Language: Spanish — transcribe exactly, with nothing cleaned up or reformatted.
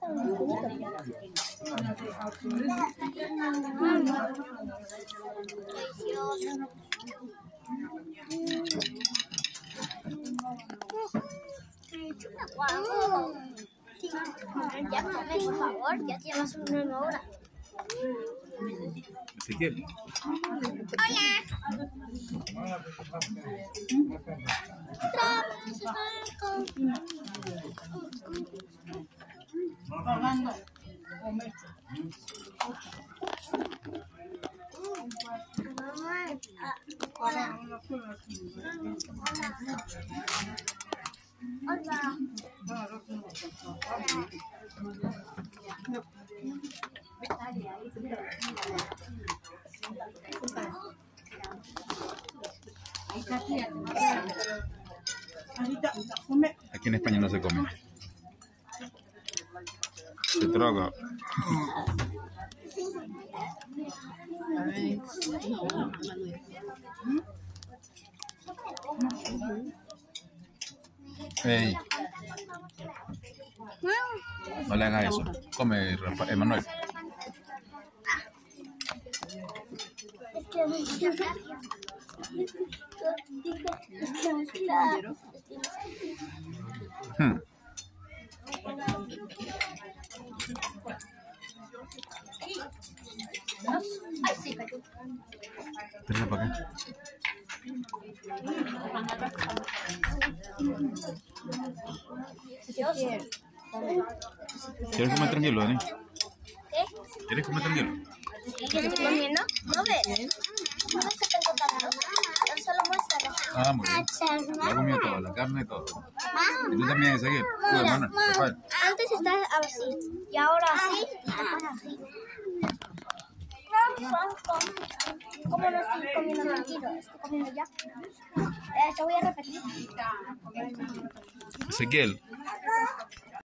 Ya come, por favor, ya llevas una hora. Ezequiel. Hola. Aquí en España no se come. Se traga. Hey. No le hagas eso. Come, Rafa, Emanuel. Hmm. Tráela para acá. ¿Quieres comer tranquilo, Dani? ¿Qué? ¿Quieres comer tranquilo? ¿Qué estoy comiendo? ¿No ves? ¿No ves que tengo tanto? Solo muéstralo. Ah, muy bien. La comido todo, la carne y todo. Y tú también, Ezequiel. Tú, hermana, Rafael. Antes estaba así y ahora así. así. ¿Cómo no estoy comiendo tranquilo? Estoy comiendo ya. Eh, te voy a repetir. Ezequiel,